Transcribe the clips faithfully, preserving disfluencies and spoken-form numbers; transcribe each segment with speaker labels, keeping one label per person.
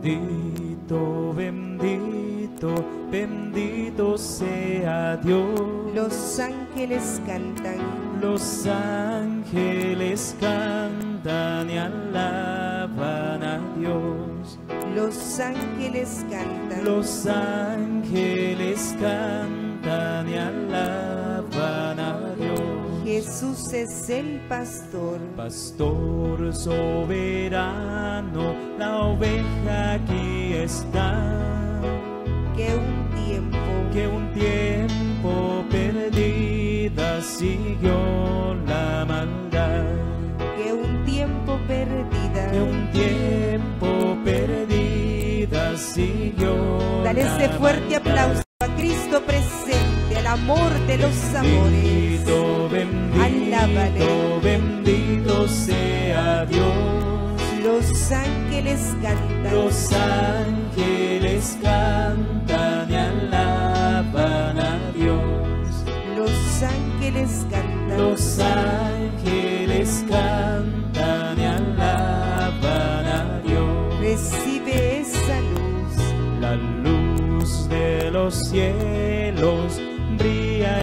Speaker 1: Bendito, bendito, bendito sea Dios.
Speaker 2: Los ángeles cantan,
Speaker 1: los ángeles cantan y alaban a Dios.
Speaker 2: Los ángeles cantan,
Speaker 1: los ángeles cantan y alaban a Dios.
Speaker 2: Jesús es el pastor,
Speaker 1: pastor soberano, la oveja aquí está.
Speaker 2: Que un tiempo,
Speaker 1: que un tiempo perdida siguió la maldad.
Speaker 2: Que un tiempo perdida,
Speaker 1: que un tiempo perdida siguió.
Speaker 2: Dale ese fuerte aplauso a Cristo presente, al amor de los amores.
Speaker 1: Bendito, bendito,
Speaker 2: alábale.
Speaker 1: Bendito sea Dios.
Speaker 2: Los ángeles cantan,
Speaker 1: los ángeles cantan y alaban a Dios.
Speaker 2: Los ángeles cantan,
Speaker 1: los ángeles cantan y alaban a Dios.
Speaker 2: Recibe esa luz,
Speaker 1: la luz de los cielos brilla.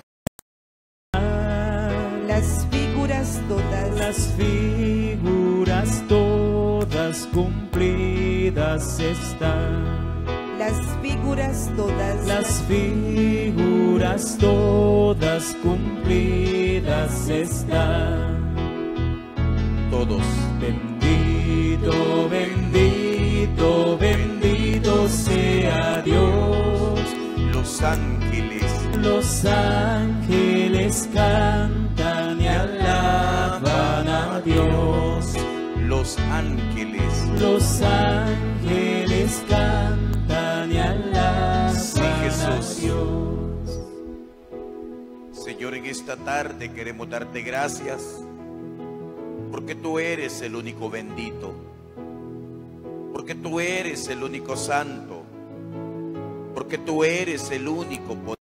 Speaker 2: Las figuras todas,
Speaker 1: las figuras todas cumplidas están.
Speaker 2: Las figuras todas,
Speaker 1: las figuras todas cumplidas están.
Speaker 3: Todos.
Speaker 1: Bendito, bendito, bendito sea Dios.
Speaker 3: Los ángeles,
Speaker 1: los ángeles cantan y alaban a Dios.
Speaker 3: Los ángeles,
Speaker 1: los ángeles cantan y alaban
Speaker 3: sí, Jesús.
Speaker 1: a Dios.
Speaker 3: Señor, en esta tarde queremos darte gracias porque tú eres el único bendito, porque tú eres el único santo, porque tú eres el único poder.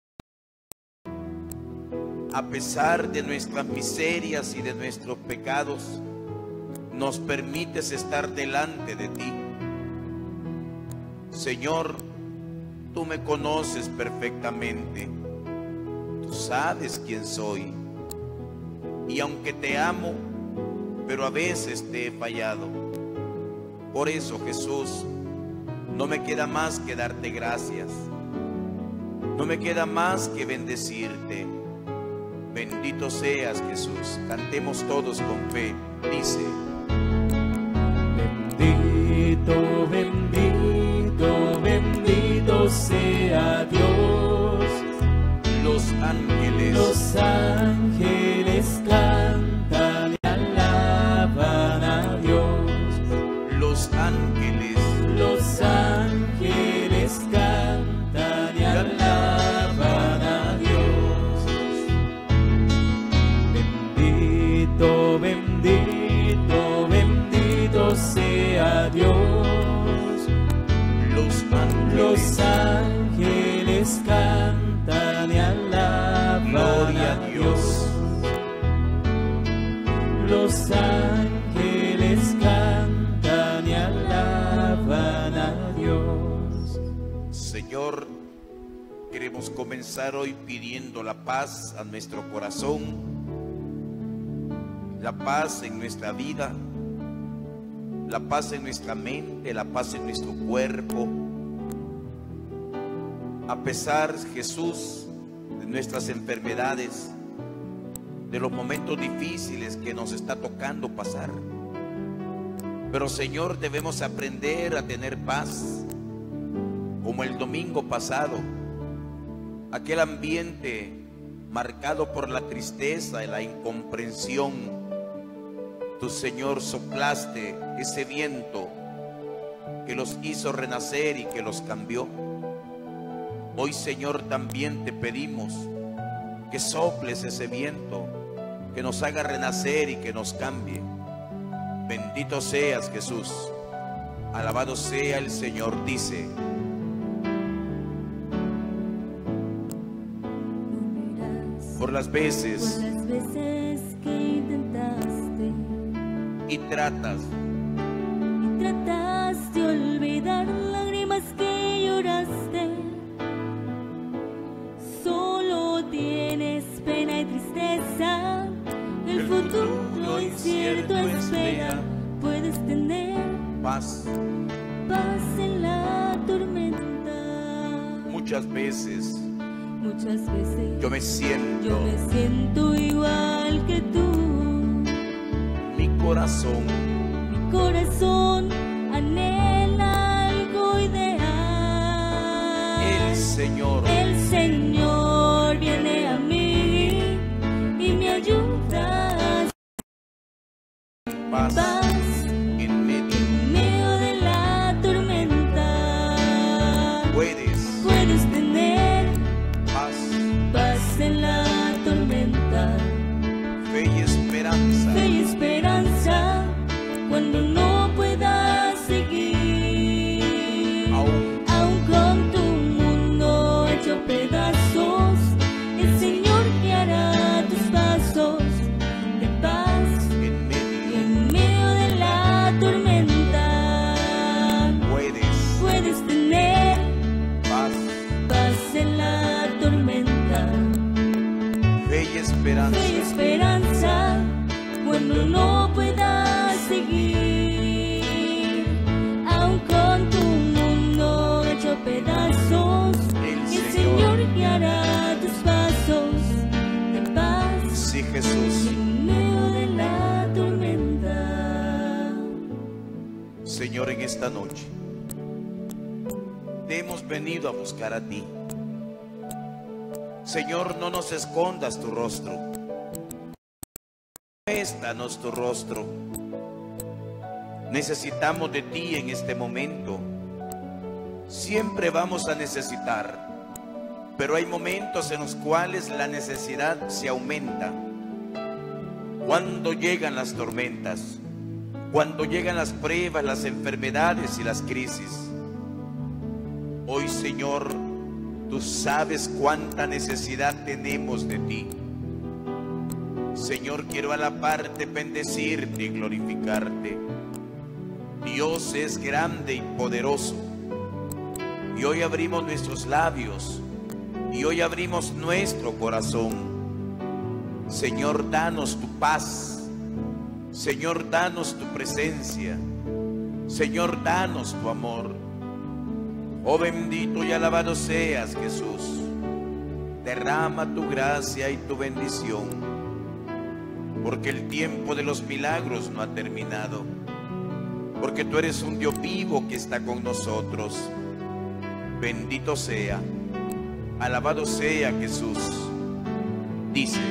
Speaker 3: A pesar de nuestras miserias y de nuestros pecados, nos permites estar delante de ti. Señor, tú me conoces perfectamente. Tú sabes quién soy. Y aunque te amo, pero a veces te he fallado. Por eso, Jesús, no me queda más que darte gracias. No me queda más que bendecirte. Bendito seas, Jesús. Cantemos todos con fe. Dice:
Speaker 1: bendito, bendito, bendito sea Dios.
Speaker 3: Los ángeles,
Speaker 1: los ángeles cantan y alaban a Dios.
Speaker 3: Los ángeles,
Speaker 1: los ángeles cantan y alaban a Dios. Bendito, bendito, bendito sea Dios.
Speaker 3: Los ángeles,
Speaker 1: los ángeles cantan y alaban
Speaker 3: gloria
Speaker 1: a
Speaker 3: a Dios.
Speaker 1: Los ángeles cantan y alaban a Dios.
Speaker 3: Señor, queremos comenzar hoy pidiendo la paz a nuestro corazón, la paz en nuestra vida, la paz en nuestra mente, la paz en nuestro cuerpo. A pesar, Jesús, de nuestras enfermedades, de los momentos difíciles que nos está tocando pasar. Pero, Señor, debemos aprender a tener paz, como el domingo pasado, aquel ambiente marcado por la tristeza y la incomprensión. Tú, Señor, soplaste ese viento que los hizo renacer y que los cambió. Hoy, Señor, también te pedimos que soples ese viento, que nos haga renacer y que nos cambie. Bendito seas, Jesús. Alabado sea el Señor. Dice: por las veces,
Speaker 4: por las veces que intentaste
Speaker 3: y tratas,
Speaker 4: y tratas de olvidar la
Speaker 3: paz.
Speaker 4: paz en la tormenta.
Speaker 3: Muchas veces
Speaker 4: Muchas veces
Speaker 3: yo me siento,
Speaker 4: yo me siento igual que tú.
Speaker 3: mi corazón
Speaker 4: Mi corazón anhela algo ideal.
Speaker 3: el Señor,
Speaker 4: El Señor viene a mí y me ayuda a
Speaker 3: paz
Speaker 4: paz
Speaker 3: en medio.
Speaker 4: en medio de la tormenta.
Speaker 3: Puedes
Speaker 4: Puedes tener
Speaker 3: paz,
Speaker 4: paz en la tormenta,
Speaker 3: fe y esperanza.
Speaker 4: fe y esperanza cuando no puedas seguir.
Speaker 3: Aún
Speaker 4: Aún con tu mundo hecho pedazos, el Señor guiará tus pasos de paz
Speaker 3: en
Speaker 4: y
Speaker 3: medio.
Speaker 4: en medio de la tormenta.
Speaker 3: Puedes
Speaker 4: Puedes tener
Speaker 3: paz,
Speaker 4: paz en la tormenta,
Speaker 3: fe y esperanza.
Speaker 4: fe y esperanza cuando no puedas seguir. Aún con tu mundo hecho pedazos,
Speaker 3: El
Speaker 4: el
Speaker 3: Señor.
Speaker 4: Señor guiará tus pasos de paz
Speaker 3: Sí, Jesús.
Speaker 4: en medio de la tormenta.
Speaker 3: Señor, en esta noche te hemos venido a buscar a ti. Señor, no nos escondas tu rostro. Muéstranos tu rostro. Necesitamos de ti en este momento. Siempre vamos a necesitar, pero hay momentos en los cuales la necesidad se aumenta. Cuando llegan las tormentas, cuando llegan las pruebas, las enfermedades y las crisis. Hoy, Señor, tú sabes cuánta necesidad tenemos de ti. Señor, quiero a la parte bendecirte y glorificarte. Dios es grande y poderoso. Y hoy abrimos nuestros labios y hoy abrimos nuestro corazón. Señor, danos tu paz. Señor, danos tu presencia. Señor, danos tu amor. Oh, bendito y alabado seas, Jesús. Derrama tu gracia y tu bendición, porque el tiempo de los milagros no ha terminado, porque tú eres un Dios vivo que está con nosotros. Bendito sea, alabado sea Jesús. Dice,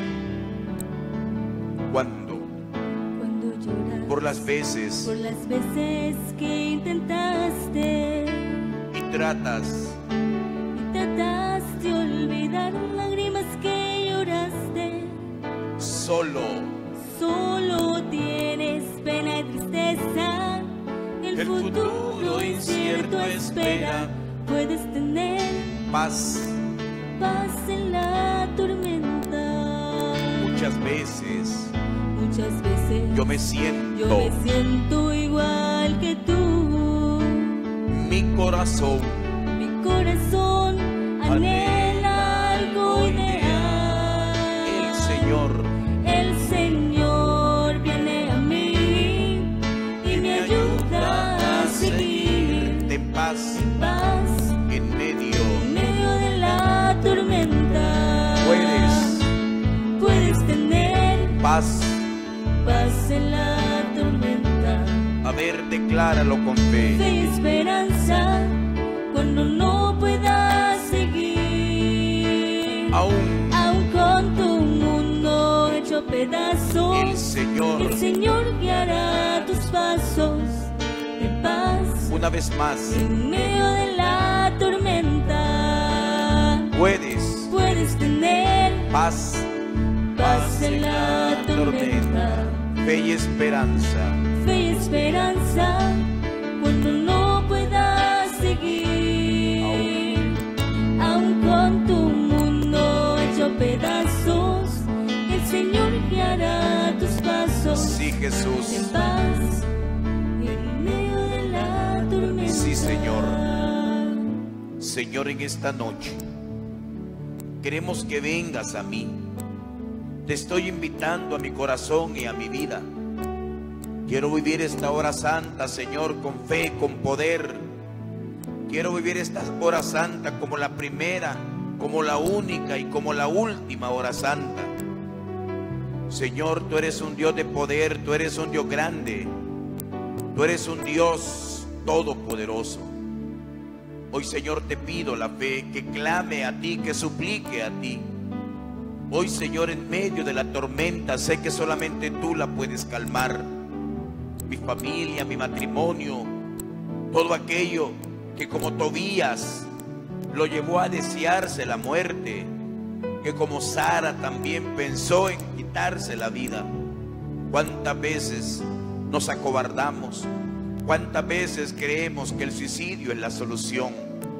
Speaker 3: cuando,
Speaker 4: Cuando lloras
Speaker 3: por las veces
Speaker 4: por las veces que intentaste
Speaker 3: y tratas
Speaker 4: y trataste de olvidar lágrimas que lloraste,
Speaker 3: solo,
Speaker 4: solo tienes pena y tristeza. El,
Speaker 3: El
Speaker 4: futuro,
Speaker 3: futuro
Speaker 4: incierto
Speaker 3: incierto
Speaker 4: espera.
Speaker 3: espera.
Speaker 4: Puedes tener
Speaker 3: paz.
Speaker 4: paz en la tormenta.
Speaker 3: Muchas veces
Speaker 4: Muchas veces
Speaker 3: yo me siento,
Speaker 4: yo me siento igual que tú.
Speaker 3: mi corazón
Speaker 4: Mi corazón anhela algo ideal.
Speaker 3: el Señor
Speaker 4: El Señor viene a mí y me ayuda a seguir
Speaker 3: de paz
Speaker 4: en paz
Speaker 3: en medio.
Speaker 4: en medio de la tormenta.
Speaker 3: Puedes
Speaker 4: Puedes tener
Speaker 3: paz.
Speaker 4: paz en la tormenta,
Speaker 3: A ver, decláralo con fe.
Speaker 4: fe y esperanza cuando no puedas seguir.
Speaker 3: Aún
Speaker 4: Aún con tu mundo hecho pedazos,
Speaker 3: el Señor,
Speaker 4: el Señor guiará tus pasos de paz
Speaker 3: una vez más,
Speaker 4: en medio de la tormenta.
Speaker 3: puedes
Speaker 4: Puedes tener
Speaker 3: paz,
Speaker 4: paz en la tormenta,
Speaker 3: fe y esperanza.
Speaker 4: fe y esperanza cuando no puedas seguir. Aún con tu mundo hecho pedazos, el Señor guiará tus pasos
Speaker 3: Sí, Jesús.
Speaker 4: en paz en medio de la tormenta.
Speaker 3: Sí, Señor. Señor, en esta noche queremos que vengas a mí. Te estoy invitando a mi corazón y a mi vida. Quiero vivir esta hora santa, Señor, con fe, con poder. Quiero vivir esta hora santa como la primera, como la única y como la última hora santa. Señor, tú eres un Dios de poder, tú eres un Dios grande, tú eres un Dios todopoderoso. Hoy, Señor, te pido la fe, que clame a ti, que suplique a ti. Hoy, Señor, en medio de la tormenta, sé que solamente tú la puedes calmar. Mi familia, mi matrimonio, todo aquello que como Tobías lo llevó a desearse la muerte, que como Sara también pensó en quitarse la vida. ¿Cuántas veces nos acobardamos? ¿Cuántas veces creemos que el suicidio es la solución?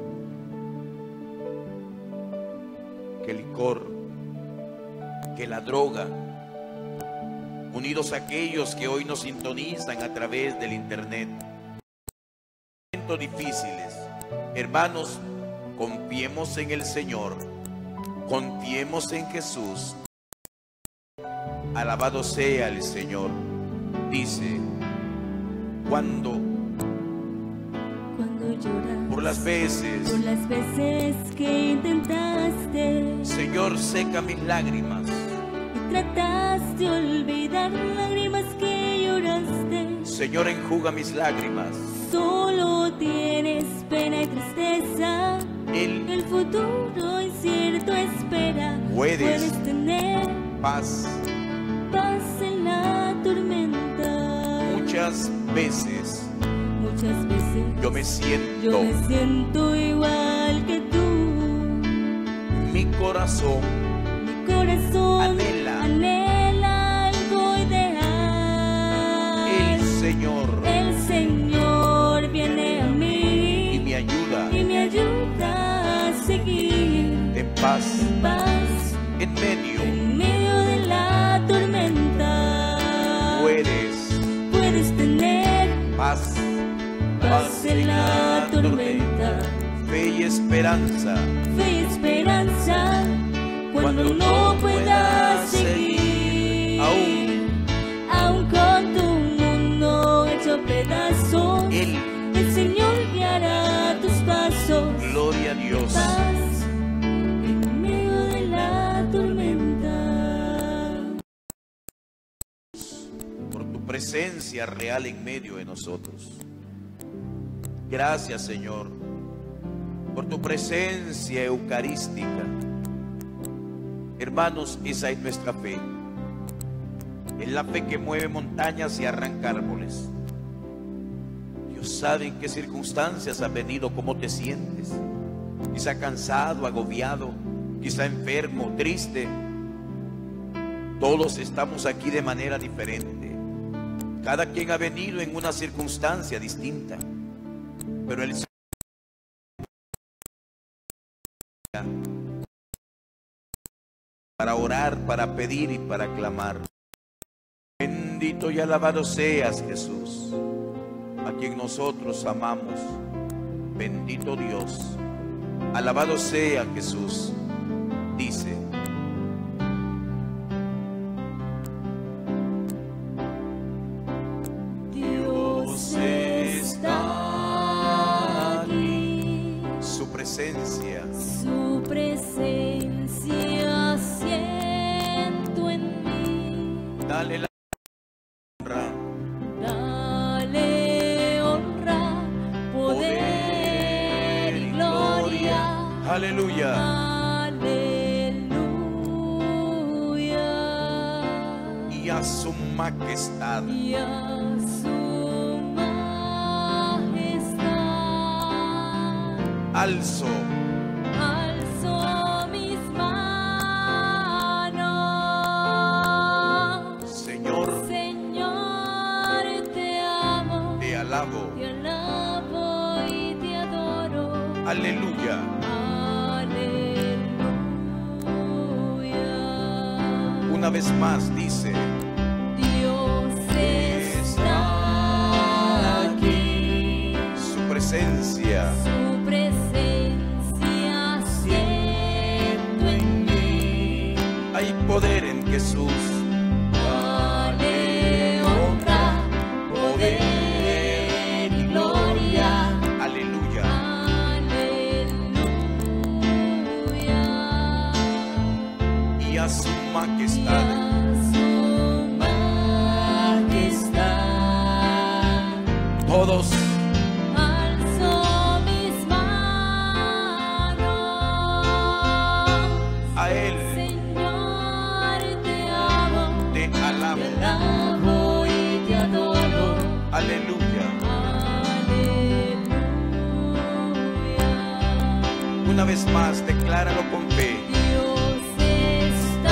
Speaker 3: Que el licor, que la droga, unidos a aquellos que hoy nos sintonizan a través del internet. Momentos difíciles, hermanos, confiemos en el Señor, confiemos en Jesús. Alabado sea el Señor. Dice, cuando,
Speaker 4: Cuando lloras
Speaker 3: por las veces,
Speaker 4: por las veces que intentaste
Speaker 3: Señor, seca mis lágrimas.
Speaker 4: y trataste de olvidar lágrimas que lloraste,
Speaker 3: Señor, enjuga mis lágrimas.
Speaker 4: solo tienes pena y tristeza.
Speaker 3: Él
Speaker 4: El futuro incierto espera.
Speaker 3: Puedes.
Speaker 4: Puedes tener
Speaker 3: paz.
Speaker 4: paz en la tormenta.
Speaker 3: Muchas veces
Speaker 4: Muchas veces
Speaker 3: yo me siento,
Speaker 4: yo me siento igual que tú.
Speaker 3: mi corazón
Speaker 4: Mi corazón
Speaker 3: Anhela.
Speaker 4: anhela algo ideal.
Speaker 3: el Señor
Speaker 4: El Señor viene a mí
Speaker 3: y me ayuda
Speaker 4: y me ayuda a seguir
Speaker 3: en paz
Speaker 4: en paz
Speaker 3: en medio.
Speaker 4: en medio de la tormenta.
Speaker 3: Puedes
Speaker 4: Puedes tener
Speaker 3: paz,
Speaker 4: paz en la tormenta,
Speaker 3: fe y esperanza.
Speaker 4: fe y esperanza cuando no puedas seguir.
Speaker 3: Aún,
Speaker 4: Aún con tu mundo hecho pedazos,
Speaker 3: Él,
Speaker 4: el Señor guiará tus pasos.
Speaker 3: gloria a Dios.
Speaker 4: Paz en medio de la tormenta.
Speaker 3: Por tu presencia real en medio de nosotros. Gracias, Señor, por tu presencia eucarística. Hermanos, esa es nuestra fe. Es la fe que mueve montañas y arranca árboles. Dios sabe en qué circunstancias has venido, cómo te sientes. Quizá cansado, agobiado, quizá enfermo, triste. Todos estamos aquí de manera diferente. Cada quien ha venido en una circunstancia distinta. Pero el Señor para orar, para pedir y para clamar. Bendito y alabado seas, Jesús, a quien nosotros amamos. Bendito Dios, alabado sea Jesús. Dice,
Speaker 4: Dios está aquí,
Speaker 3: su presencia,
Speaker 4: su presencia siento en mí.
Speaker 3: dale la honra,
Speaker 4: Dale honra, poder y gloria.
Speaker 3: aleluya,
Speaker 4: Aleluya.
Speaker 3: y a su majestad.
Speaker 4: Y a su majestad
Speaker 3: Alzo,
Speaker 4: alzo mis manos.
Speaker 3: Señor,
Speaker 4: Señor, te amo,
Speaker 3: te alabo.
Speaker 4: te alabo y te adoro.
Speaker 3: Aleluya.
Speaker 4: Aleluya.
Speaker 3: Una vez más dice,
Speaker 4: Dios está aquí,
Speaker 3: su presencia,
Speaker 4: su presencia siento en mí.
Speaker 3: hay poder en Jesús.
Speaker 4: Dale honra,
Speaker 3: Una vez más, decláralo con fe.
Speaker 4: Dios está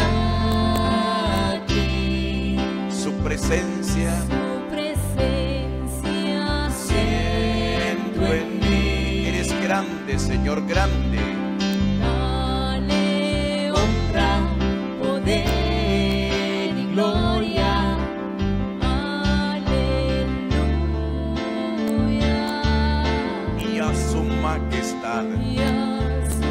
Speaker 4: aquí.
Speaker 3: Su presencia
Speaker 4: Su presencia
Speaker 3: siento en mí. Eres grande, Señor, grande.
Speaker 4: Dale honra, poder y gloria. Aleluya.
Speaker 3: Y a su majestad.
Speaker 4: Y a su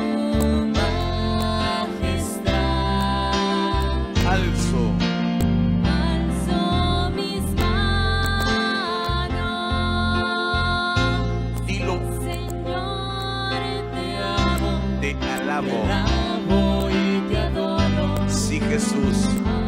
Speaker 4: majestad
Speaker 3: Alzo,
Speaker 4: alzo mis manos.
Speaker 3: dilo,
Speaker 4: Señor, te amo,
Speaker 3: te
Speaker 4: te
Speaker 3: alabo.
Speaker 4: alabo y te adoro.
Speaker 3: Sí, Jesús.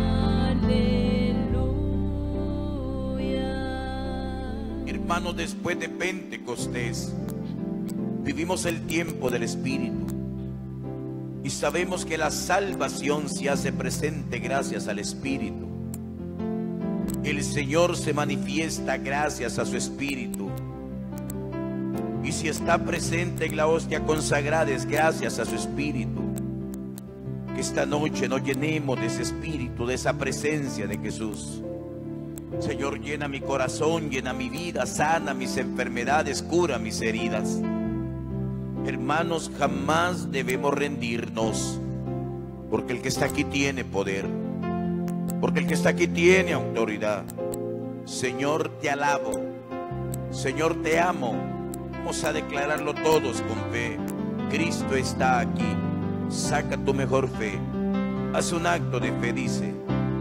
Speaker 4: Aleluya.
Speaker 3: Hermanos, después de Pentecostés, vivimos el tiempo del Espíritu. Y sabemos que la salvación se hace presente gracias al Espíritu. El Señor se manifiesta gracias a su Espíritu. Y si está presente en la hostia consagrada es gracias a su Espíritu. Que esta noche nos llenemos de ese Espíritu, de esa presencia de Jesús. Señor, llena mi corazón, llena mi vida, sana mis enfermedades, cura mis heridas. Hermanos, jamás debemos rendirnos, porque el que está aquí tiene poder, porque el que está aquí tiene autoridad. Señor, te alabo, Señor, te amo. Vamos a declararlo todos con fe. Cristo está aquí. Saca tu mejor fe. Haz un acto de fe, dice.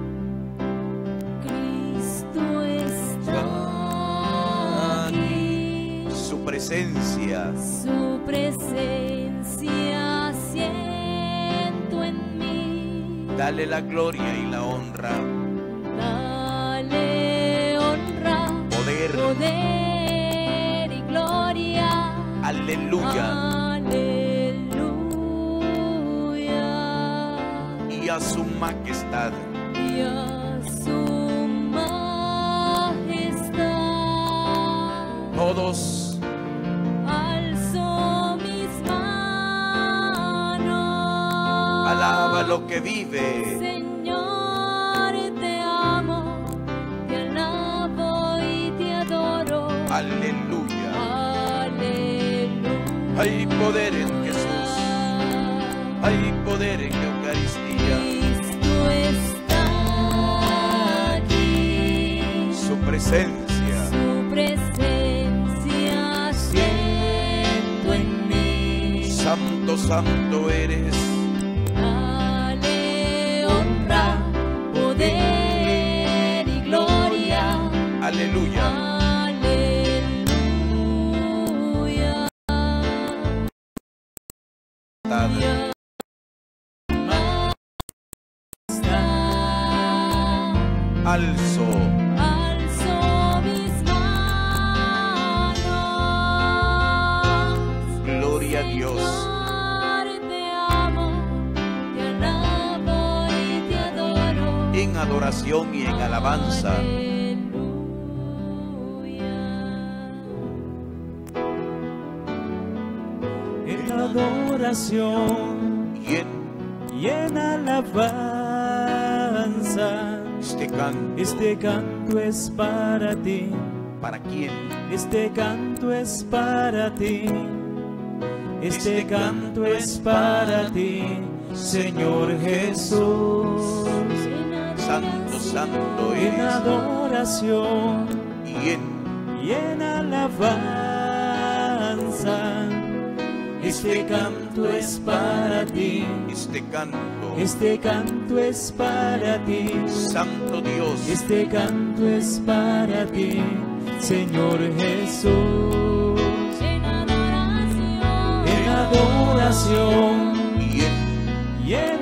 Speaker 4: Cristo está aquí.
Speaker 3: Su presencia
Speaker 4: Su presencia siento en mí.
Speaker 3: dale la gloria y la honra,
Speaker 4: Dale honra,
Speaker 3: poder,
Speaker 4: poder y gloria.
Speaker 3: aleluya,
Speaker 4: Aleluya.
Speaker 3: y a su majestad.
Speaker 4: Y a su majestad
Speaker 3: Todos
Speaker 4: alzo mis manos.
Speaker 3: alaba lo que vive.
Speaker 4: Señor, te amo, te alabo y te adoro.
Speaker 3: Aleluya.
Speaker 4: Aleluya.
Speaker 3: Hay poder en Jesús. Hay poder en la Eucaristía.
Speaker 4: Cristo está aquí.
Speaker 3: Su presencia
Speaker 4: Su presencia siento en mí.
Speaker 3: santo, santo eres.
Speaker 4: Dale honra, poder y gloria.
Speaker 3: Aleluya.
Speaker 4: Aleluya.
Speaker 3: Majestad. Alzo,
Speaker 4: Alzo mis manos.
Speaker 3: gloria a Dios.
Speaker 4: Señor, te amo, te alabo y te adoro.
Speaker 3: En adoración y en alabanza.
Speaker 1: En adoración
Speaker 3: Y en
Speaker 1: y en alabanza.
Speaker 3: este canto,
Speaker 1: Este canto es para ti,
Speaker 3: ¿para quién?
Speaker 1: este canto es para ti, este canto es para ti, Señor Jesús.
Speaker 3: Santo, santo
Speaker 1: En
Speaker 3: eres.
Speaker 1: adoración
Speaker 3: Y en
Speaker 1: y en alabanza, este canto es para ti,
Speaker 3: este canto,
Speaker 1: este canto es para ti.
Speaker 3: Santo Dios,
Speaker 1: Este canto es para ti, Señor Jesús.
Speaker 4: En adoración,
Speaker 1: En adoración
Speaker 3: y en
Speaker 1: y en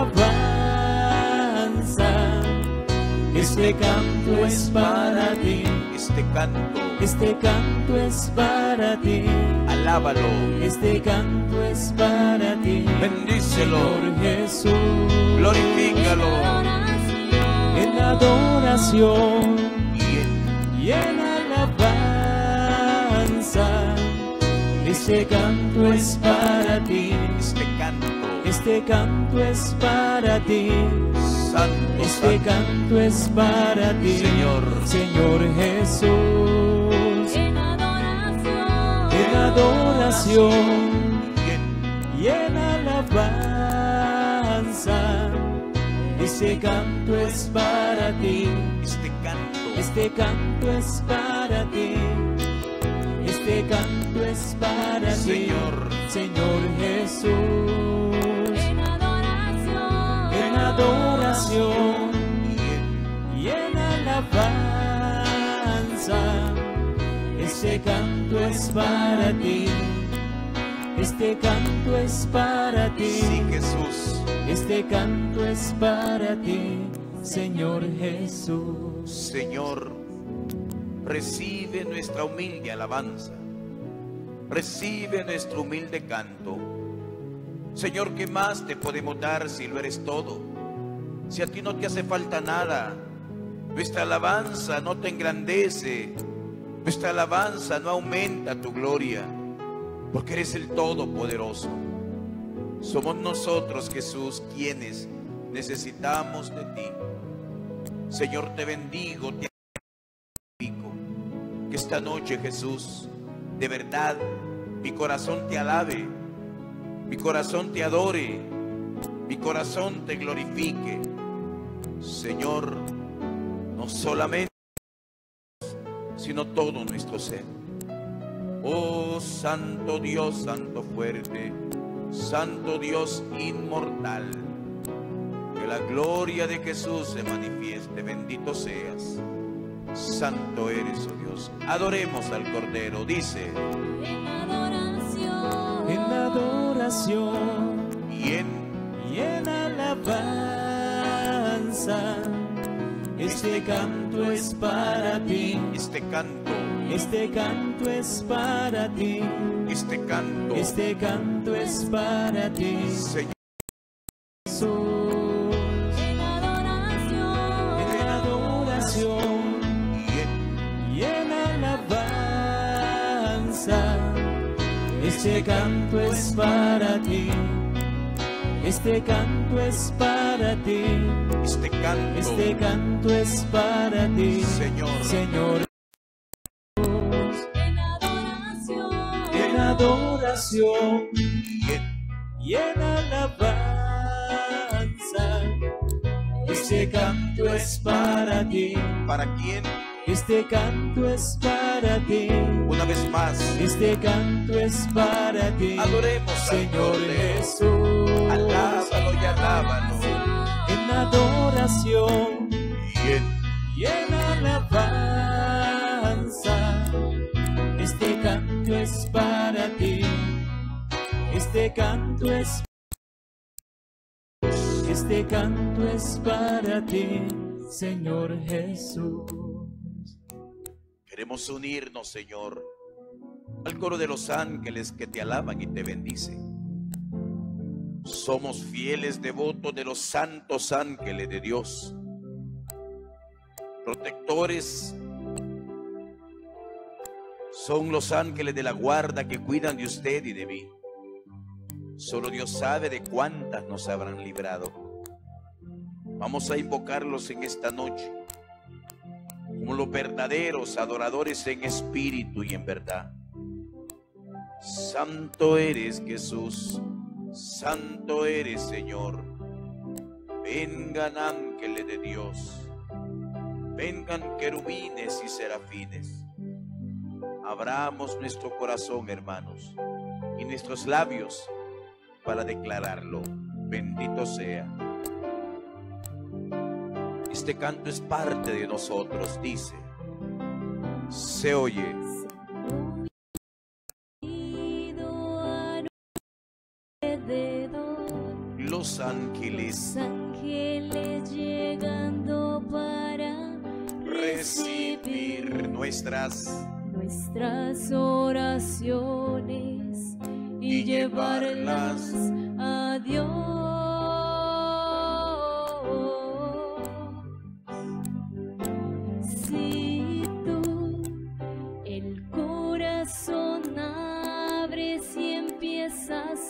Speaker 1: alabanza, este canto es para ti,
Speaker 3: este canto,
Speaker 1: este canto es para ti,
Speaker 3: alábalo,
Speaker 1: este canto es para ti,
Speaker 3: bendícelo,
Speaker 1: Señor Jesús.
Speaker 3: glorifícalo.
Speaker 1: En adoración
Speaker 3: Y en
Speaker 1: y en alabanza, Este canto es para ti.
Speaker 3: Este canto,
Speaker 1: Este canto es para ti.
Speaker 3: santo,
Speaker 1: Este
Speaker 3: santo,
Speaker 1: canto es para ti,
Speaker 3: Señor.
Speaker 1: Señor Jesús.
Speaker 4: En adoración,
Speaker 1: En adoración
Speaker 3: bien,
Speaker 1: y en alabanza. Este canto es para ti.
Speaker 3: este canto,
Speaker 1: Este canto es para ti. Este canto es para
Speaker 3: Señor.
Speaker 1: ti, Señor Jesús.
Speaker 4: en adoración,
Speaker 1: En adoración
Speaker 3: bien,
Speaker 1: y en alabanza. Este canto es para ti. Este canto es para ti.
Speaker 3: sí, Jesús.
Speaker 1: Este canto es para ti, Señor Jesús.
Speaker 3: Señor, recibe nuestra humilde alabanza, recibe nuestro humilde canto. Señor, ¿qué más te podemos dar si lo eres todo? Si a ti no te hace falta nada, nuestra alabanza no te engrandece, nuestra alabanza no aumenta tu gloria, porque eres el Todopoderoso. Somos nosotros, Jesús, quienes necesitamos de ti. Señor, te bendigo, te glorifico. Que esta noche, Jesús, de verdad, mi corazón te alabe, mi corazón te adore, mi corazón te glorifique. Señor, no solamente, sino todo nuestro ser. Oh, Santo Dios, Santo fuerte, Santo Dios inmortal, que la gloria de Jesús se manifieste. Bendito seas, santo eres, oh Dios. Adoremos al Cordero, dice,
Speaker 4: en adoración,
Speaker 1: En adoración
Speaker 3: y en
Speaker 1: y en alabanza. Este canto es para ti.
Speaker 3: este canto,
Speaker 1: Este canto es para ti.
Speaker 3: este canto,
Speaker 1: Este canto es para ti,
Speaker 3: Señor,
Speaker 1: Jesús.
Speaker 4: en adoración,
Speaker 1: En adoración
Speaker 3: y en
Speaker 1: y en alabanza. Este canto es para ti. Este canto es para ti.
Speaker 3: este canto,
Speaker 1: Este canto es para ti,
Speaker 3: Señor,
Speaker 1: Señor.
Speaker 4: en adoración,
Speaker 1: En adoración
Speaker 3: y en
Speaker 1: y en alabanza. Este canto es para ti.
Speaker 3: para quién,
Speaker 1: Este canto es para ti.
Speaker 3: una vez más,
Speaker 1: Este canto es para ti,
Speaker 3: adoremos al
Speaker 1: Señor
Speaker 3: Cordero.
Speaker 1: Jesús.
Speaker 3: Alábalo y alábalo.
Speaker 1: En adoración
Speaker 3: Y en
Speaker 1: y en alabanza. Este canto es para ti. Este canto es Este canto es para ti, Señor Jesús.
Speaker 3: queremos unirnos, Señor, al coro de los ángeles que te alaban y te bendicen. Somos fieles devotos de los santos ángeles de Dios, protectores. Son los ángeles de la guarda que cuidan de usted y de mí. Solo Dios sabe de cuántas nos habrán librado. Vamos a invocarlos en esta noche como los verdaderos adoradores en espíritu y en verdad. Santo eres, Jesús, santo eres, Señor. Vengan ángeles de Dios, vengan querubines y serafines. Abramos nuestro corazón, hermanos, y nuestros labios para declararlo. Bendito sea. Este canto es parte de nosotros, dice. Se oye.
Speaker 4: oído a alrededor,
Speaker 3: Los ángeles
Speaker 4: los ángeles llegando para
Speaker 3: recibir nuestras
Speaker 4: nuestras oraciones y,
Speaker 3: y
Speaker 4: llevarlas
Speaker 3: llevarlas
Speaker 4: a Dios. Si tú el corazón abres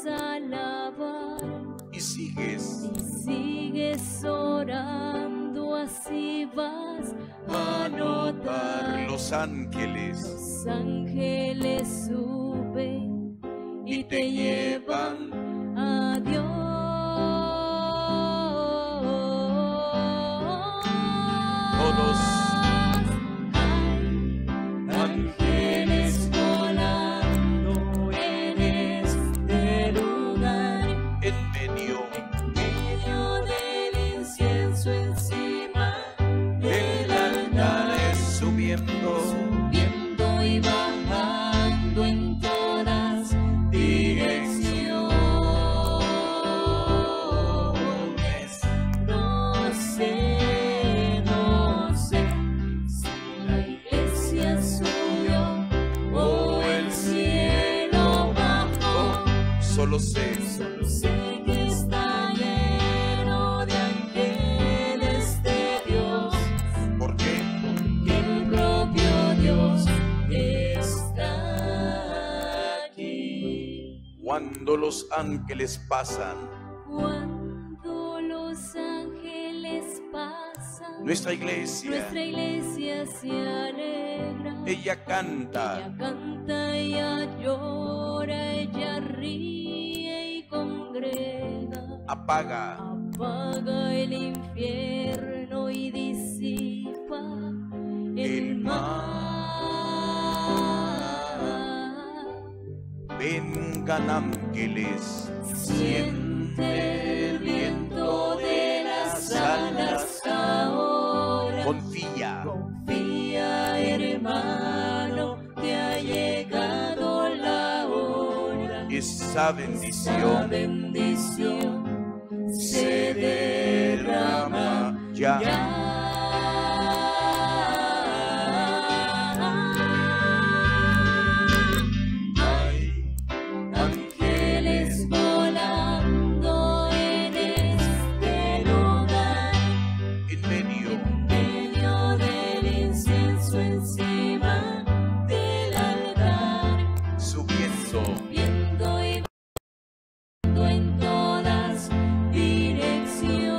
Speaker 4: alabar.
Speaker 3: Y sigues
Speaker 4: Y sigues orando, así vas a notar.
Speaker 3: los ángeles
Speaker 4: Los ángeles suben y,
Speaker 3: y
Speaker 4: te,
Speaker 3: te
Speaker 4: llevan
Speaker 3: llevan
Speaker 4: a Dios.
Speaker 3: todos
Speaker 4: Hay ángeles volando en este lugar,
Speaker 3: en medio
Speaker 4: en medio del incienso encima del altar,
Speaker 3: subiendo
Speaker 4: subiendo y bajando en todas direcciones. No sé, no sé si la iglesia subió o el cielo bajó.
Speaker 3: solo sé
Speaker 4: Solo sé que está lleno de ángeles de Dios,
Speaker 3: por qué.
Speaker 4: que el propio Dios está aquí.
Speaker 3: Cuando los ángeles pasan,
Speaker 4: Cuando los ángeles pasan,
Speaker 3: nuestra iglesia,
Speaker 4: nuestra iglesia se alegra.
Speaker 3: ella canta,
Speaker 4: Ella canta, ella llora, ella ríe y congrega.
Speaker 3: apaga
Speaker 4: Apaga el infierno y disipa el,
Speaker 3: El
Speaker 4: mal.
Speaker 3: vengan ángeles,
Speaker 4: Siente el viento de las alas ahora.
Speaker 3: confía,
Speaker 4: Confía, hermano, que ha llegado la hora.
Speaker 3: esa
Speaker 4: Esa
Speaker 3: bendición
Speaker 4: bendición se derrama
Speaker 3: ya.
Speaker 4: Hay ángeles volando en este lugar,
Speaker 3: En medio
Speaker 4: en medio del incienso encima del altar,
Speaker 3: subiendo
Speaker 4: viendo y bajando en todas direcciones.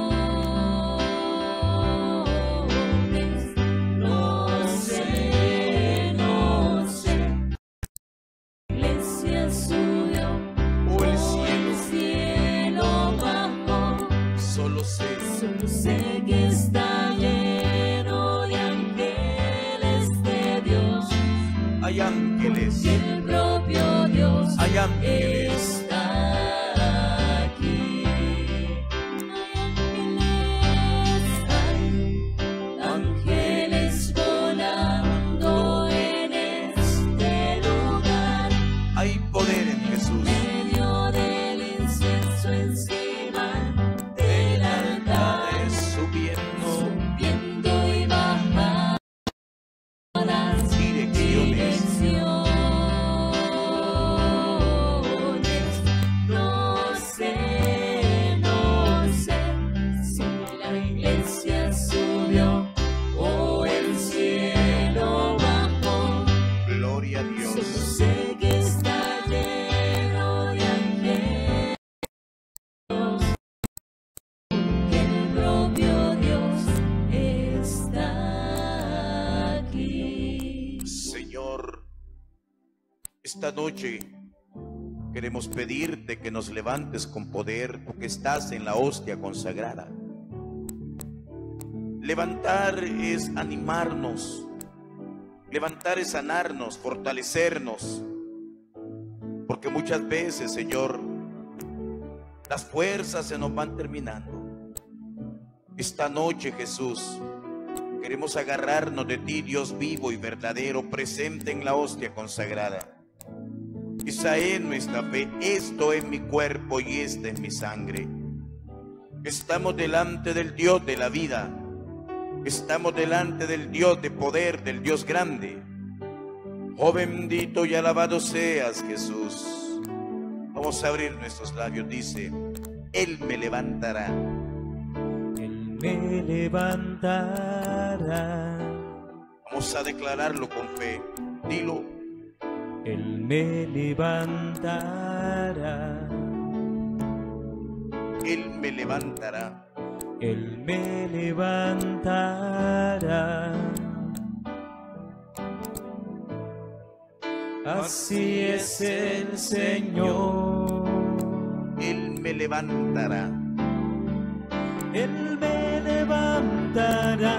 Speaker 4: No sé, no sé, la iglesia subió
Speaker 3: o el
Speaker 4: o el
Speaker 3: cielo,
Speaker 4: cielo bajó.
Speaker 3: solo sé
Speaker 4: Solo sé que está lleno de ángeles de Dios,
Speaker 3: hay ángeles,
Speaker 4: y el propio Dios
Speaker 3: hay ángeles,
Speaker 4: está aquí. Hay ángeles volando en este lugar,
Speaker 3: hay poder en Jesús,
Speaker 4: en medio del incienso encima del altar,
Speaker 3: subiendo
Speaker 4: subiendo y bajando las
Speaker 3: direcciones,
Speaker 4: direcciones. No sé, no sé si la iglesia subió o el cielo bajó.
Speaker 3: gloria a
Speaker 4: Solo
Speaker 3: Dios,
Speaker 4: sé que está lleno de ángeles, que el propio Dios está aquí.
Speaker 3: Señor. Esta noche queremos pedirte que nos levantes con poder, porque estás en la hostia consagrada. Levantar es animarnos, levantar es sanarnos, fortalecernos, porque muchas veces, Señor, las fuerzas se nos van terminando. Esta noche, Jesús, queremos agarrarnos de ti, Dios vivo y verdadero, presente en la hostia consagrada. Esa es nuestra fe. Esto es mi cuerpo y esta es mi sangre. Estamos delante del Dios de la vida. Estamos delante del Dios de poder, del Dios grande. Oh, bendito y alabado seas, Jesús. Vamos a abrir nuestros labios. Dice: Él me levantará.
Speaker 1: Él me levantará.
Speaker 3: Vamos a declararlo con fe. Dilo.
Speaker 1: Él me levantará.
Speaker 3: Él me levantará.
Speaker 1: Él me levantará. Así es el Señor.
Speaker 3: Él me levantará.
Speaker 1: Él me levantará.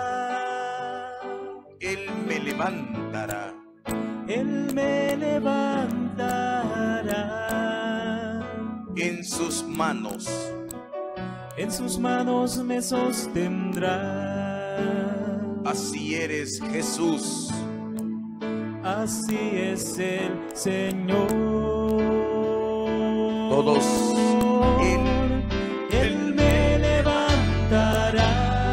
Speaker 3: Él me levantará.
Speaker 1: Él me levantará.
Speaker 3: En sus manos.
Speaker 1: En sus manos me sostendrá.
Speaker 3: Así eres, Jesús.
Speaker 1: Así es el Señor.
Speaker 3: Todos. Él,
Speaker 1: Él me levantará.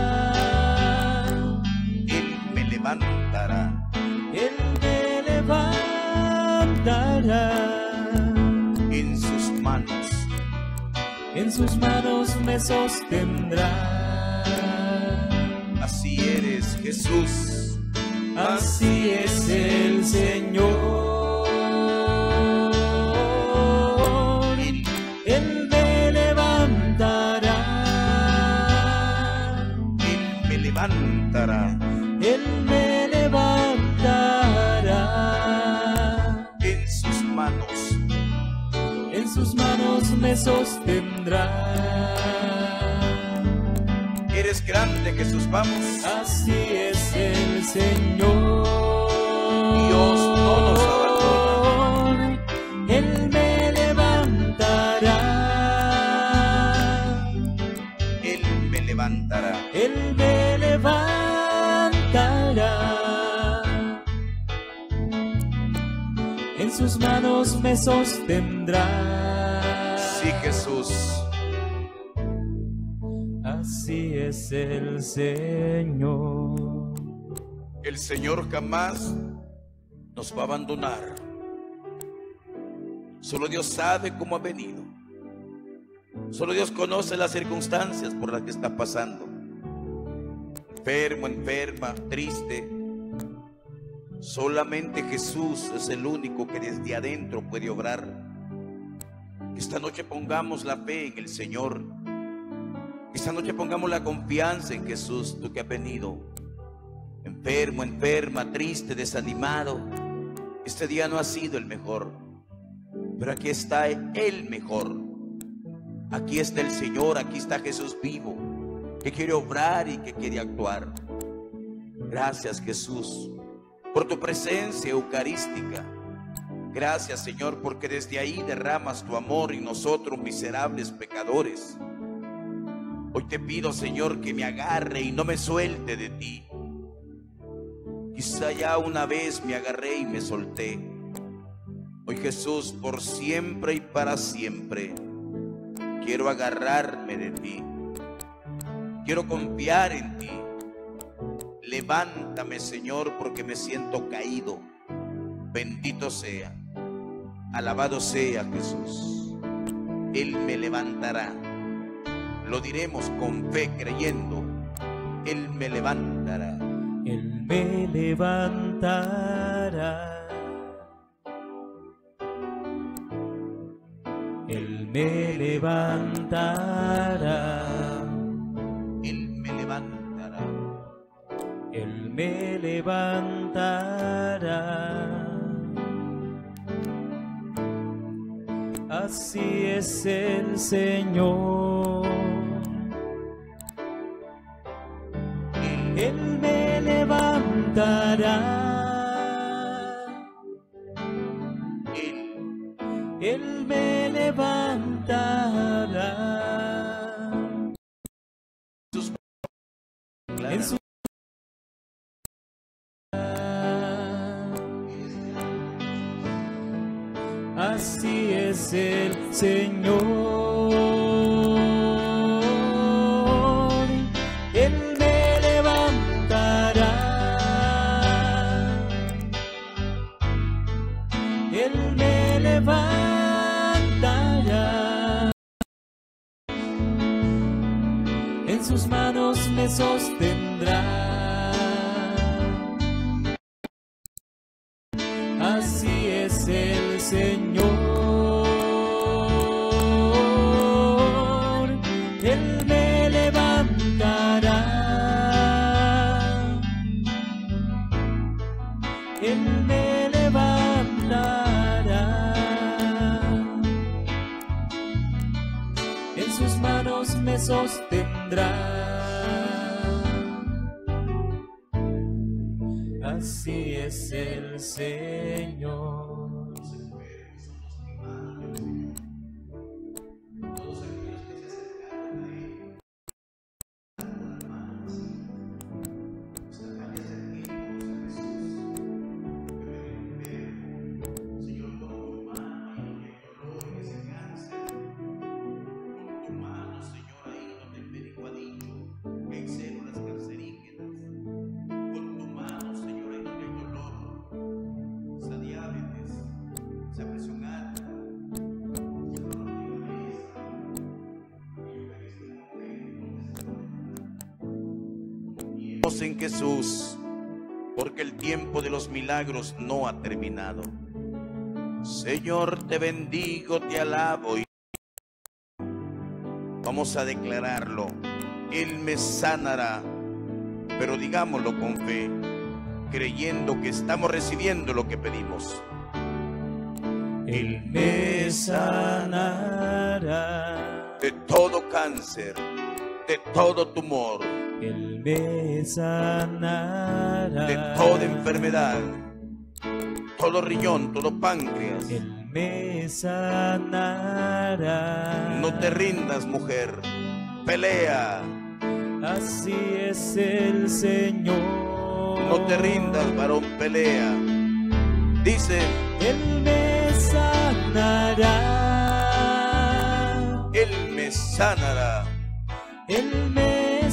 Speaker 3: Él me levantará.
Speaker 1: Él me levantará.
Speaker 3: En sus manos.
Speaker 1: En sus manos me sostendrá.
Speaker 3: Así eres, Jesús.
Speaker 1: Así es el Señor.
Speaker 3: Él,
Speaker 1: Él me levantará.
Speaker 3: Él me levantará.
Speaker 1: Él me levantará.
Speaker 3: En sus manos.
Speaker 1: En sus manos me sostendrá.
Speaker 3: Eres grande, Jesús, vamos.
Speaker 1: Así es el Señor.
Speaker 3: Dios no nos abandona.
Speaker 1: Él me levantará.
Speaker 3: Él me levantará.
Speaker 1: Él me levantará. En sus manos me sostendrá.
Speaker 3: Sí, Jesús.
Speaker 1: Así es el Señor.
Speaker 3: El Señor jamás nos va a abandonar. Solo Dios sabe cómo ha venido. Solo Dios conoce las circunstancias por las que está pasando. Enfermo, enferma, triste. Solamente Jesús es el único que desde adentro puede obrar. Esta noche pongamos la fe en el Señor. Esta noche pongamos la confianza en Jesús, tú que has venido enfermo, enferma, triste, desanimado. Este día no ha sido el mejor, pero aquí está el mejor. Aquí está el Señor, aquí está Jesús vivo, que quiere obrar y que quiere actuar. Gracias, Jesús, por tu presencia eucarística. Gracias, Señor, porque desde ahí derramas tu amor en nosotros, miserables pecadores. Hoy te pido, Señor, que me agarre y no me suelte de ti. Quizá ya una vez me agarré y me solté. Hoy, Jesús, por siempre y para siempre, quiero agarrarme de ti. Quiero confiar en ti. Levántame, Señor, porque me siento caído. Bendito sea. Alabado sea Jesús. Él me levantará. Lo diremos con fe, creyendo. Él me levantará.
Speaker 1: Él me levantará. Él me levantará.
Speaker 3: Él me levantará.
Speaker 1: Él me levantará. Así es el Señor. Él me levantará.
Speaker 3: Él,
Speaker 1: Él me levantará.
Speaker 3: sus
Speaker 1: En su Así es el Señor. Él me levantará. Él me levantará. En sus manos me sostendrá. Así es el Señor. sus manos me sostendrá. Así es el Señor.
Speaker 3: En Jesús, porque el tiempo de los milagros no ha terminado. Señor, te bendigo, te alabo y vamos a declararlo. Él me sanará, pero digámoslo con fe, creyendo que estamos recibiendo lo que pedimos.
Speaker 1: Él me sanará
Speaker 3: de todo cáncer, de todo tumor,
Speaker 1: Él me sanará
Speaker 3: de toda enfermedad, todo riñón, todo páncreas.
Speaker 1: Él me sanará.
Speaker 3: No te rindas, mujer, pelea.
Speaker 1: Así es el Señor.
Speaker 3: No te rindas, varón, pelea. Dice,
Speaker 1: Él me sanará.
Speaker 3: Él me sanará.
Speaker 1: Él me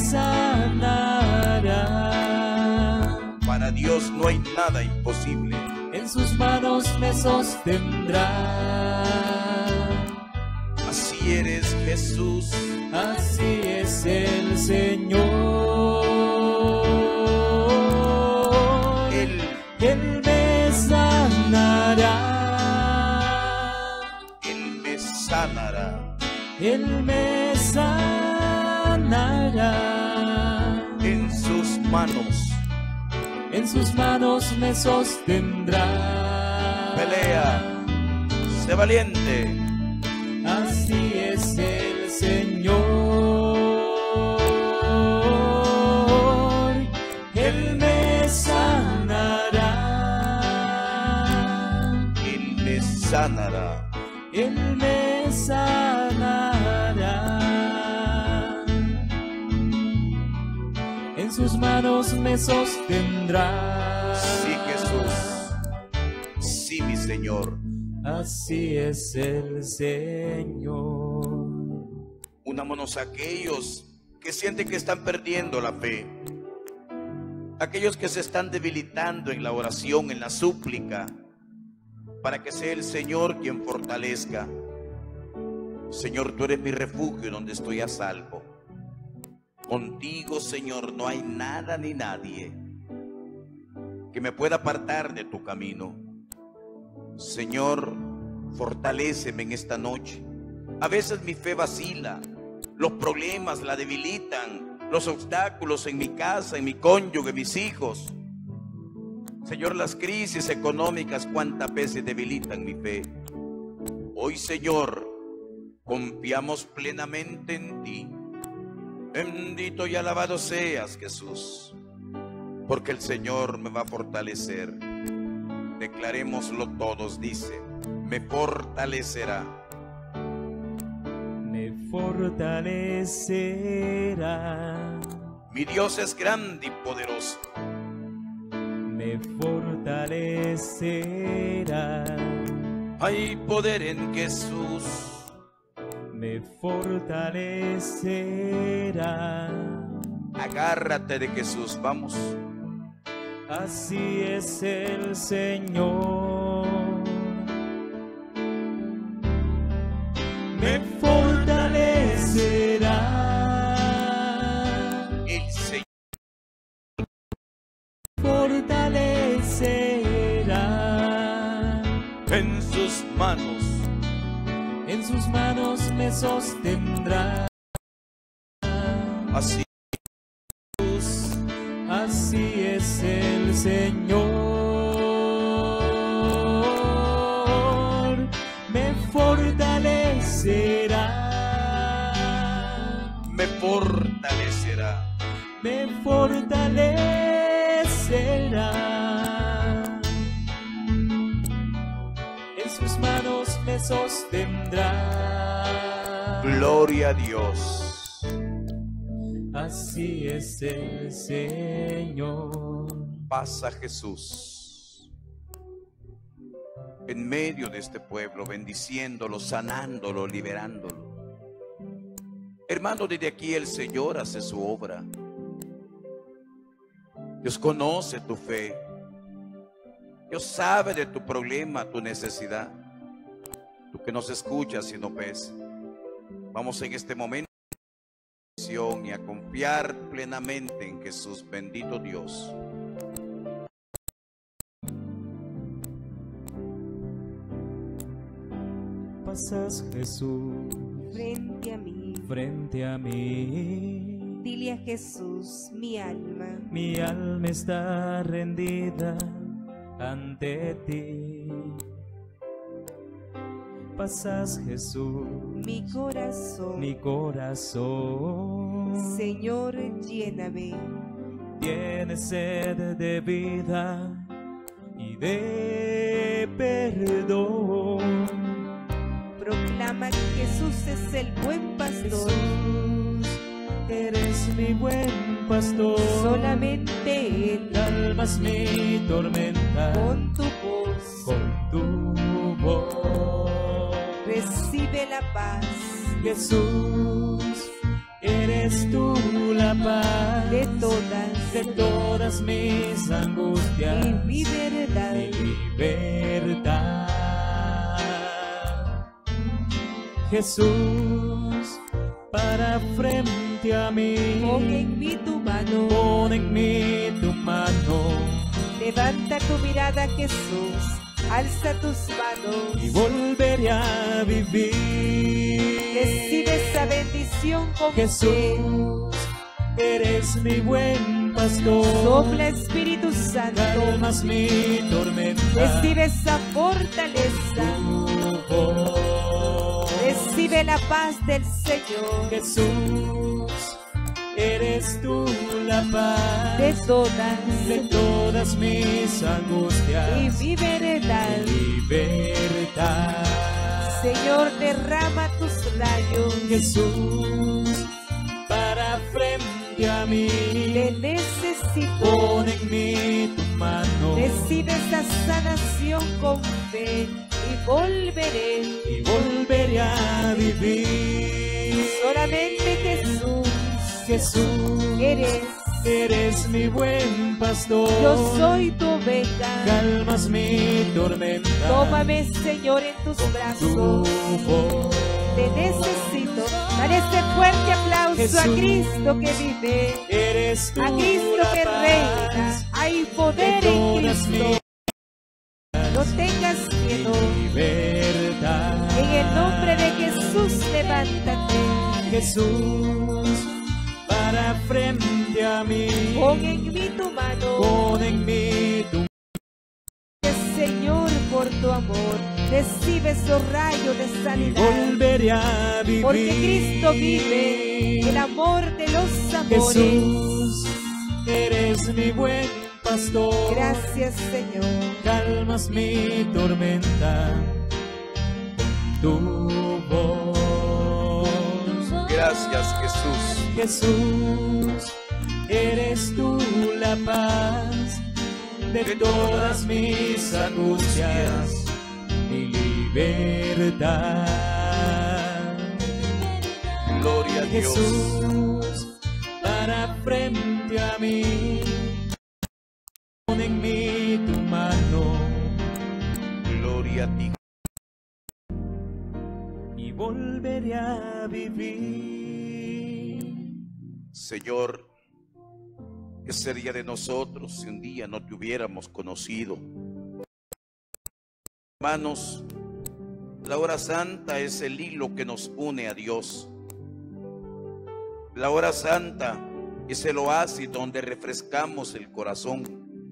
Speaker 1: sanará.
Speaker 3: Para Dios no hay nada imposible.
Speaker 1: En sus manos me sostendrá.
Speaker 3: Así eres, Jesús.
Speaker 1: Así es el Señor.
Speaker 3: Él,
Speaker 1: Él me sanará.
Speaker 3: Él me sanará.
Speaker 1: Él me sanará.
Speaker 3: En sus manos,
Speaker 1: en sus manos me sostendrá.
Speaker 3: Pelea, sé valiente.
Speaker 1: Así es el Señor. Él me sanará.
Speaker 3: Él me sanará.
Speaker 1: Él me sanará. En sus manos me sostendrá.
Speaker 3: Sí, Jesús. Sí, mi Señor.
Speaker 1: Así es el Señor.
Speaker 3: Unámonos a aquellos que sienten que están perdiendo la fe, aquellos que se están debilitando en la oración, en la súplica, para que sea el Señor quien fortalezca. Señor, tú eres mi refugio donde estoy a salvo. Contigo, Señor, no hay nada ni nadie que me pueda apartar de tu camino. Señor, fortaléceme en esta noche. A veces mi fe vacila, los problemas la debilitan, los obstáculos en mi casa, en mi cónyuge, en mis hijos. Señor, las crisis económicas cuántas veces debilitan mi fe. Hoy, Señor, confiamos plenamente en ti. Bendito y alabado seas, Jesús, porque el Señor me va a fortalecer. Declarémoslo todos, dice, me fortalecerá.
Speaker 1: Me fortalecerá.
Speaker 3: Mi Dios es grande y poderoso.
Speaker 1: Me fortalecerá.
Speaker 3: Hay poder en Jesús.
Speaker 1: Me fortalecerá.
Speaker 3: Agárrate de Jesús, vamos.
Speaker 1: Así es el Señor. Me fortalecerá.
Speaker 3: El Señor
Speaker 1: fortalecerá.
Speaker 3: en sus manos,
Speaker 1: en sus manos me sostendrá.
Speaker 3: así
Speaker 1: Así es el Señor, me fortalecerá.
Speaker 3: me fortalecerá.
Speaker 1: Me fortalecerá. En sus manos me sostendrá.
Speaker 3: Gloria a Dios.
Speaker 1: Así es el Señor.
Speaker 3: Pasa Jesús en medio de este pueblo, bendiciéndolo, sanándolo, liberándolo. Hermano, desde aquí el Señor hace su obra. Dios conoce tu fe. Dios sabe de tu problema, tu necesidad. Tú que nos escuchas y no ves, vamos en este momento y a confiar plenamente en Jesús. Bendito Dios.
Speaker 1: Pasas, Jesús,
Speaker 2: frente a mí.
Speaker 1: frente a mí.
Speaker 2: Dile a Jesús, mi alma.
Speaker 1: Mi alma está rendida ante ti. Pasas, Jesús,
Speaker 2: Mi corazón.
Speaker 1: mi corazón.
Speaker 2: Señor, lléname.
Speaker 1: Tiene sed de vida y de perdón.
Speaker 2: Proclama que Jesús es el buen pastor.
Speaker 1: Jesús, eres mi buen pastor.
Speaker 2: Solamente Él,
Speaker 1: Calmas mi tormenta
Speaker 2: con tu voz,
Speaker 1: con tu voz.
Speaker 2: recibe la paz
Speaker 1: Jesús, eres tú la paz
Speaker 2: de todas
Speaker 1: de todas mis angustias
Speaker 2: y mi verdad.
Speaker 1: mi libertad. Jesús, para frente a mí,
Speaker 2: Pon en mí tu mano.
Speaker 1: pon en mí tu mano
Speaker 2: Levanta tu mirada, Jesús. Alza tus manos.
Speaker 1: y volveré a vivir.
Speaker 2: Recibe esa bendición con fe.
Speaker 1: Jesús, eres mi buen pastor.
Speaker 2: Sopla, Espíritu Santo.
Speaker 1: Calmas mi tormenta.
Speaker 2: Recibe esa fortaleza.
Speaker 1: Tu voz.
Speaker 2: Recibe la paz del Señor.
Speaker 1: Jesús, eres tú la paz
Speaker 2: De todas
Speaker 1: de todas mis angustias
Speaker 2: y mi verdad.
Speaker 1: libertad.
Speaker 2: Señor, derrama tus rayos.
Speaker 1: Jesús, para frente a mí,
Speaker 2: Te necesito.
Speaker 1: pon en mí tu mano
Speaker 2: Recibe esa sanación con fe y volveré.
Speaker 1: y volveré a vivir.
Speaker 2: Solamente Jesús,
Speaker 1: Jesús,
Speaker 2: eres.
Speaker 1: eres mi buen pastor.
Speaker 2: Yo soy tu oveja.
Speaker 1: Calmas mi tormenta.
Speaker 2: Tómame, Señor, en tus
Speaker 1: tu
Speaker 2: brazos.
Speaker 1: voz.
Speaker 2: Te necesito. Dale este fuerte aplauso
Speaker 1: Jesús,
Speaker 2: a Cristo que vive,
Speaker 1: Eres tú
Speaker 2: a Cristo
Speaker 1: la
Speaker 2: que
Speaker 1: paz
Speaker 2: reina. Hay poder
Speaker 1: de
Speaker 2: en
Speaker 1: todas
Speaker 2: Cristo.
Speaker 1: mis
Speaker 2: No tengas miedo.
Speaker 1: libertad.
Speaker 2: En el nombre de Jesús, levántate.
Speaker 1: Jesús, para frente a mí,
Speaker 2: Pon en mí tu mano.
Speaker 1: pon en mí tu
Speaker 2: Señor, por tu amor, recibe esos rayos de
Speaker 1: y
Speaker 2: sanidad.
Speaker 1: volveré a vivir.
Speaker 2: Porque Cristo vive, el amor de los amores.
Speaker 1: Jesús, eres mi buen pastor.
Speaker 2: Gracias, Señor.
Speaker 1: Calmas mi tormenta, tu voz.
Speaker 3: Gracias, Jesús.
Speaker 1: Jesús, eres tú la paz de todas mis angustias y libertad.
Speaker 3: Gloria a Dios.
Speaker 1: Jesús, para frente a mí, pon en mí tu mano
Speaker 3: Gloria a ti.
Speaker 1: y volveré a vivir.
Speaker 3: Señor, ¿qué sería de nosotros si un día no te hubiéramos conocido? Hermanos, la hora santa es el hilo que nos une a Dios. La hora santa es el oasis donde refrescamos el corazón.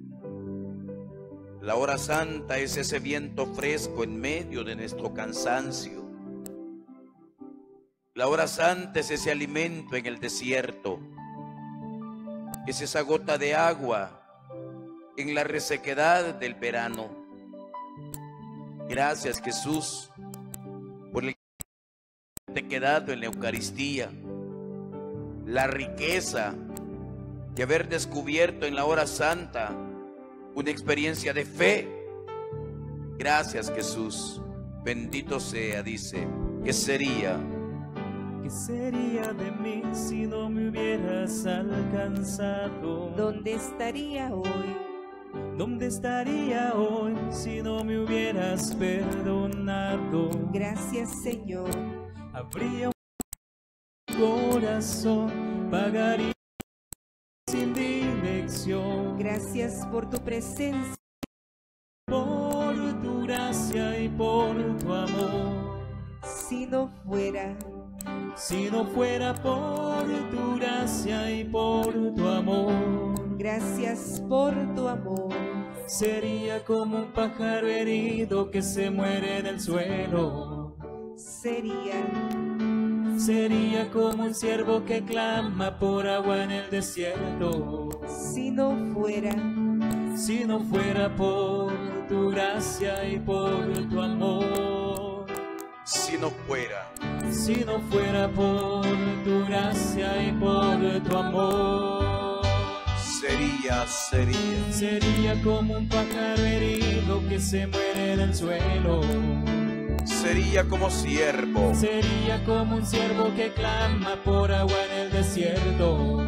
Speaker 3: La hora santa es ese viento fresco en medio de nuestro cansancio. La hora santa es ese alimento en el desierto, es esa gota de agua en la resequedad del verano. Gracias, Jesús, por el que te he quedado en la Eucaristía, la riqueza de haber descubierto en la hora santa una experiencia de fe. Gracias, Jesús. Bendito sea, dice. ¿Qué sería?
Speaker 1: ¿Qué sería de mí si no me hubieras alcanzado?
Speaker 2: ¿Dónde estaría hoy?
Speaker 1: ¿Dónde estaría hoy si no me hubieras perdonado?
Speaker 2: Gracias, Señor.
Speaker 1: Habría un corazón, pagaría sin dirección.
Speaker 2: Gracias por tu presencia.
Speaker 1: Por tu gracia y por tu amor.
Speaker 2: Si no fuera,
Speaker 1: Si no fuera por tu gracia y por tu amor,
Speaker 2: gracias por tu amor.
Speaker 1: sería como un pájaro herido que se muere en el suelo.
Speaker 2: Sería,
Speaker 1: Sería como un ciervo que clama por agua en el desierto.
Speaker 2: si no fuera,
Speaker 1: Si no fuera por tu gracia y por tu amor.
Speaker 3: Si no fuera,
Speaker 1: Si no fuera por tu gracia y por tu amor,
Speaker 3: sería, sería,
Speaker 1: sería como un pájaro herido que se muere en el suelo.
Speaker 3: sería como siervo,
Speaker 1: Sería como un ciervo que clama por agua en el desierto.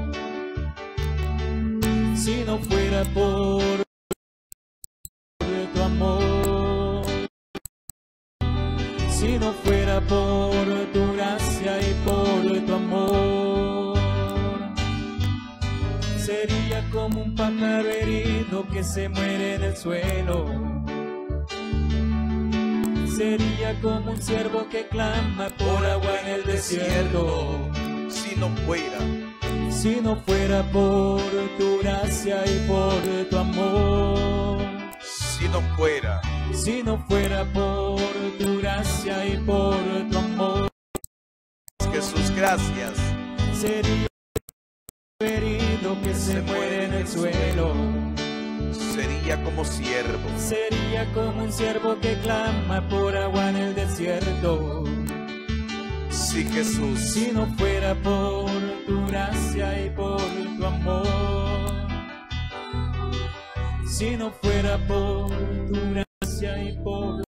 Speaker 1: Si no fuera por tu amor, si no fuera por tu gracia y por tu amor, sería como un pájaro herido que se muere en el suelo. Sería como un ciervo que clama por agua en el desierto.
Speaker 3: si no fuera,
Speaker 1: Si no fuera por tu gracia y por tu amor,
Speaker 3: si no fuera,
Speaker 1: si no fuera por tu gracia y por tu amor,
Speaker 3: Jesús, gracias.
Speaker 1: sería herido que se muere en el suelo.
Speaker 3: Sería como siervo,
Speaker 1: Sería como un ciervo que clama por agua en el desierto.
Speaker 3: sí, Jesús.
Speaker 1: Si no fuera por tu gracia y por tu amor, si no fuera por tu gracia y por